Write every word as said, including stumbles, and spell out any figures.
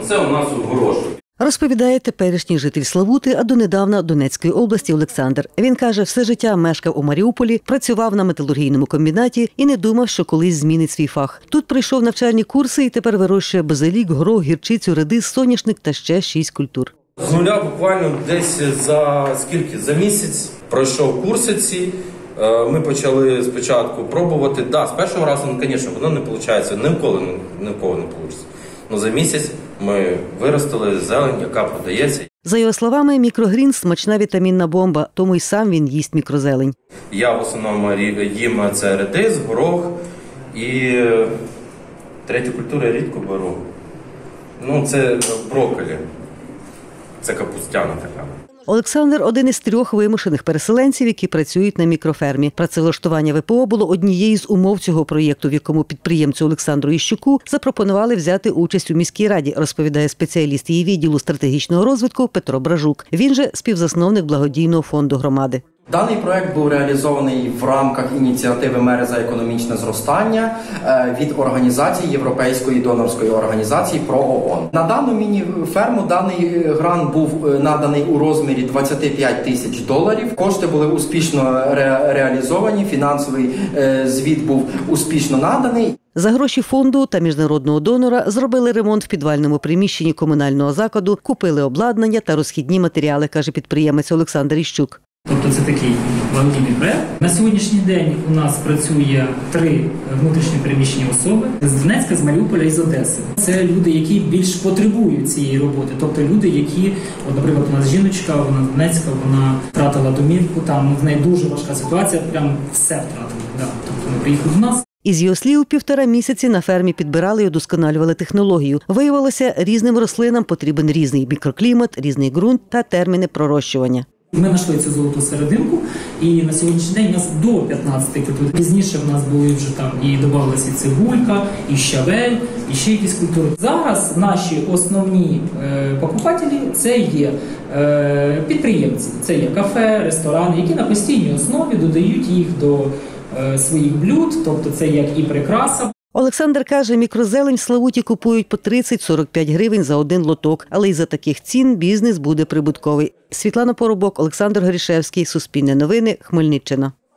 Оце у нас гроші. Розповідає теперішній житель Славути, а донедавна Донецької області Олександр. Він каже, все життя мешкав у Маріуполі, працював на металургійному комбінаті і не думав, що колись змінить свій фах. Тут пройшов навчальні курси і тепер вирощує базилік, горох, гірчицю, редис, соняшник та ще шість культур. З нуля буквально десь за скільки? За місяць пройшов курси ці. Ми почали спочатку пробувати. Да, з першого разу, ну, звісно, воно не виходить, ніколи, ніколи не вийде. Ну, за місяць ми виростили зелень, яка продається. За його словами, мікрогрін – смачна вітамінна бомба, тому й сам він їсть мікрозелень. Я в основному їм це редис, горох і третю культуру я рідко беру. Ну, це брокколі, це капустяна така. Олександр – один із трьох вимушених переселенців, які працюють на мікрофермі. Працевлаштування ВПО було однією з умов цього проєкту, в якому підприємцю Олександру Іщуку запропонували взяти участь у міській раді, розповідає спеціаліст її відділу стратегічного розвитку Петро Бражук. Він же співзасновник благодійного фонду громади. Даний проект був реалізований в рамках ініціативи «Мери за економічне зростання» від організації Європейської донорської організації ПРООН. На дану міні-ферму даний грант був наданий у розмірі двадцять п'ять тисяч доларів. Кошти були успішно ре- реалізовані, фінансовий звіт був успішно наданий. За гроші фонду та міжнародного донора зробили ремонт в підвальному приміщенні комунального закладу, купили обладнання та розхідні матеріали, каже підприємець Олександр Іщук. Тобто це такий благодійний проект. На сьогоднішній день у нас працює три внутрішньо переміщені особи з Донецька, з Маріуполя і з Одеси. Це люди, які більш потребують цієї роботи. Тобто люди, які, от, наприклад, у нас жіночка, вона з Донецька, вона втратила домівку, там в неї дуже важка ситуація, прям все втратила. Да. Тобто вони приїхали до нас. Із його слів, півтора місяці на фермі підбирали і удосконалювали технологію. Виявилося, різним рослинам потрібен різний мікроклімат, різний ґрунт та терміни пророщування. Ми знайшли цю золоту серединку, і на сьогоднішній день у нас до п'ятнадцяти культур. Пізніше в нас були вже там і додавалася і цибулька, і щавель, і ще якісь культури. Зараз наші основні е, покупателі – це є е, підприємці, це є кафе, ресторани, які на постійній основі додають їх до е, своїх блюд, тобто це як і прикраса. Олександр каже, мікрозелень в Славуті купують по тридцять - сорок п'ять гривень за один лоток, але й за таких цін бізнес буде прибутковий. Світлана Поробок, Олександр Горішевський, Суспільне новини, Хмельниччина.